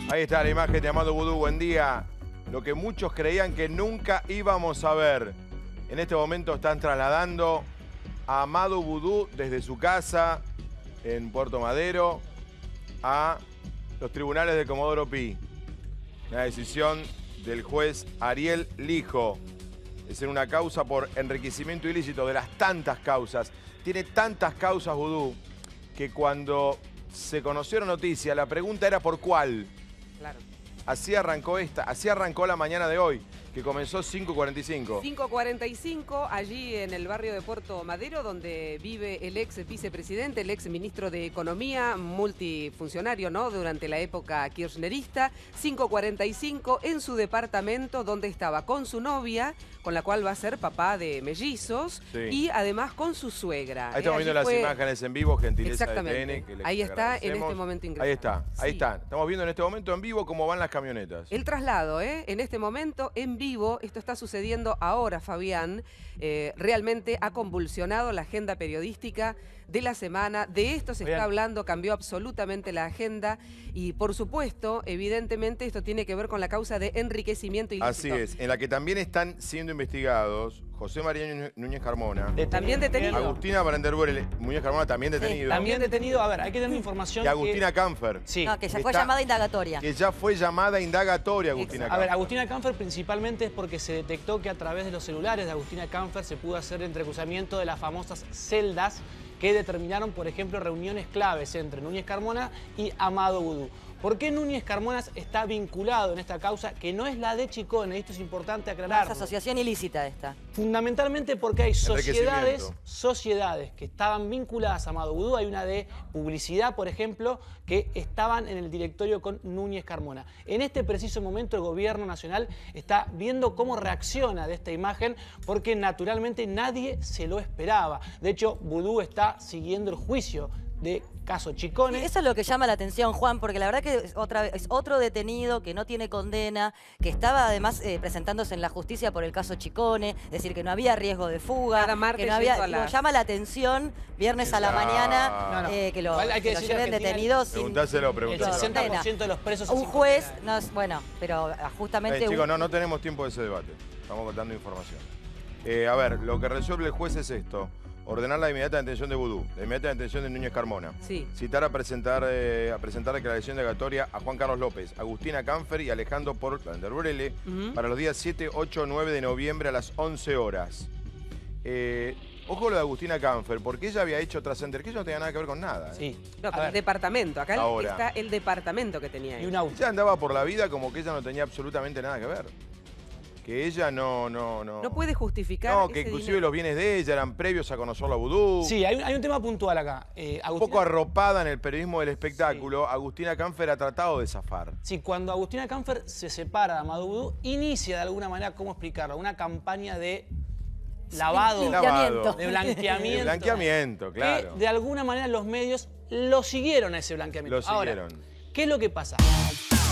Ahí está la imagen de Amado Vudú. Buen día. Lo que muchos creían que nunca íbamos a ver. En este momento están trasladando a Amado Vudú desde su casa en Puerto Madero a los tribunales de Comodoro Pi. Una decisión del juez Ariel Lijo. Es en una causa por enriquecimiento ilícito, de las tantas causas. Tiene tantas causas Vudú que cuando se conoció la noticia, la pregunta era ¿por cuál? Claro. Así arrancó la mañana de hoy, que comenzó 5:45. 5:45, allí en el barrio de Puerto Madero, donde vive el ex vicepresidente, el ex ministro de Economía, multifuncionario, ¿no?, durante la época kirchnerista. 5:45 en su departamento, donde estaba con su novia, con la cual va a ser papá de mellizos, Sí. y además con su suegra. Ahí estamos viendo las imágenes en vivo, gentileza de Exactamente. TN, que les Ahí está, en agradecemos. este momento ingresado. Ahí Sí. está. Estamos viendo en este momento en vivo cómo van las camionetas. El traslado, en este momento, en vivo, esto está sucediendo ahora, Fabián. Realmente ha convulsionado la agenda periodística de la semana. De esto se está hablando, cambió absolutamente la agenda. Y, por supuesto, evidentemente, esto tiene que ver con la causa de enriquecimiento ilícito. Así es, en la que también están siendo investigados José María Núñez Carmona. También detenido. Agustina Brandenburg Muñoz Carmona también detenido. También detenido. A ver, hay que tener información. Y Agustina Canfer. Sí. No, que ya fue llamada indagatoria. Que ya fue llamada indagatoria Agustina A Canfer. ver, Agustina Canfer principalmente es porque se detectó que a través de los celulares de Agustina Canfer se pudo hacer el entrecruzamiento de las famosas celdas que determinaron, por ejemplo, reuniones claves entre Núñez Carmona y Amado Vudú. ¿Por qué Núñez Carmona está vinculado en esta causa que no es la de Chicone? Esto es importante aclararlo. Es asociación ilícita esta. Fundamentalmente porque hay Enriquecimiento. sociedades que estaban vinculadas a Amado Vudú. Hay una de publicidad, por ejemplo, que estaban en el directorio con Núñez Carmona. En este preciso momento el gobierno nacional está viendo cómo reacciona de esta imagen porque naturalmente nadie se lo esperaba. De hecho, Vudú está siguiendo el juicio de caso Chicone. Eso es lo que llama la atención, Juan, porque la verdad que es otro detenido que no tiene condena, que estaba además presentándose en la justicia por el caso Chicone, es decir, que no había riesgo de fuga, Cada martes que no había, yendo a la- llama la atención viernes a la mañana que lo, Igual hay que que lo decir que lleven Argentina- detenido sin Preguntáselo, El preguntáselo. 60% de los presos... un sin juez, condena. no es, bueno, pero justamente Chicos, no tenemos tiempo de ese debate. Estamos contando información. A ver, lo que resuelve el juez es esto. Ordenar la inmediata detención de Vudú, la inmediata detención de Núñez Carmona. Sí. Citar a presentar declaración indagatoria a Juan Carlos López, Agustina Canfer y Alejandro Brandenburg para los días 7, 8, 9 de noviembre a las 11 horas. Ojo lo de Agustina Canfer, porque ella había hecho trascender, que ella no tenía nada que ver con nada. Sí. No, A pero el ver, departamento. Acá Ahora. está el departamento que tenía y él. un auto. Ella andaba por la vida como que ella no tenía absolutamente nada que ver. Que ella no puede justificar No, que ese inclusive dinero. los bienes de ella eran previos a conocerlo a Vudú. Sí, hay un tema puntual acá. Un poco arropada en el periodismo del espectáculo, Agustina Canfer ha tratado de zafar. Sí, cuando Agustina Canfer se separa de Amado Vudú, inicia de alguna manera, ¿cómo explicarlo? Una campaña de lavado, limpiamiento. de blanqueamiento. De blanqueamiento, claro. Que de alguna manera los medios lo siguieron a ese blanqueamiento. Lo siguieron. Ahora, ¿qué es lo que pasa?